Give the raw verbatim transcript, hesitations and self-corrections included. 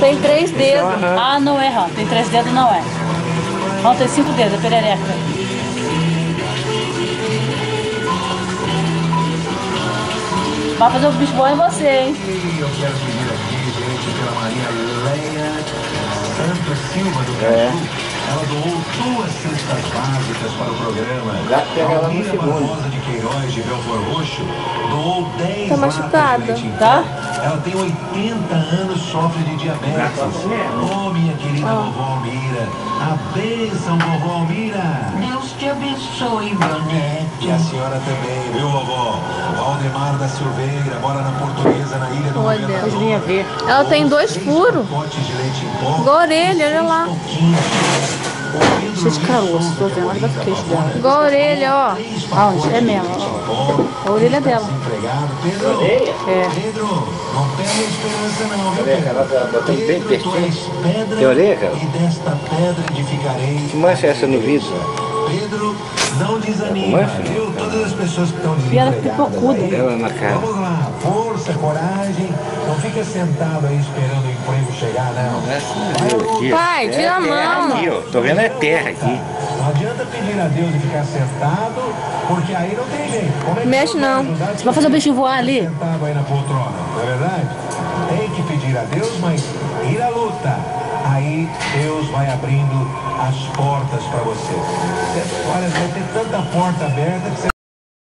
Tem três dedos. Uhum. Ah, não é, Rão. Tem três dedos, não é. Rão tem cinco dedos, é perereca. Vai fazer o bicho bom em você, hein? Eu quero pedir aqui, gente, pela Maria Leia Santos Silva do É. Caju. Ela doou duas cestas básicas para o programa. Já pega ela no Almira segundo. Barbosa de Queiroz, de Belfort Roxo, doou dez Tá latas machucada. de leite em Tá? pó. Ela tem oitenta anos, sofre de diabetes. Oh, minha querida Ó. vovó Almira. A bênção, vovó Almira. Deus te abençoe, meu neto. E a senhora também, viu, vovó? Valdemar da Silveira, mora na Portuguesa, na Ilha do Olha. Governador. Vocês vinham ver. Ela tem dois Três furos. pacotes de leite em pó. Igual a orelha, olha lá. Cheio de caroço, tô vendo, olha o queixo dela. Igual a orelha, ó. Aonde? É mesmo, ó. A orelha dela. Pedro, É. Pedro, não perde a esperança não, viu, Olha, Pedro? ela tá botando bem Pedro, tu és pertinho. pedra, Tem orelha, cara? e desta pedra edificarei. Que mancha é essa no vidro? Pedro, não desanima, Mancha? viu? Todas as pessoas que estão E ela desempregadas pipocuda. aí. Ela na cara. Vamos lá, força, coragem. Não fica sentado aí esperando o emprego chegar, não. Vai à luta. Pai, tira a É terra mão. aqui, ó. Tô vendo é terra aqui. Não adianta pedir a Deus e ficar sentado, porque aí não tem jeito. Como é que Mexe Deus vai não. ajudar Você vai fazer o bichinho voar ali? sentado aí na poltrona, não é verdade? Tem que pedir a Deus, mas ir à luta. Aí Deus vai abrindo as portas para você. Olha, vai ter tanta porta aberta que você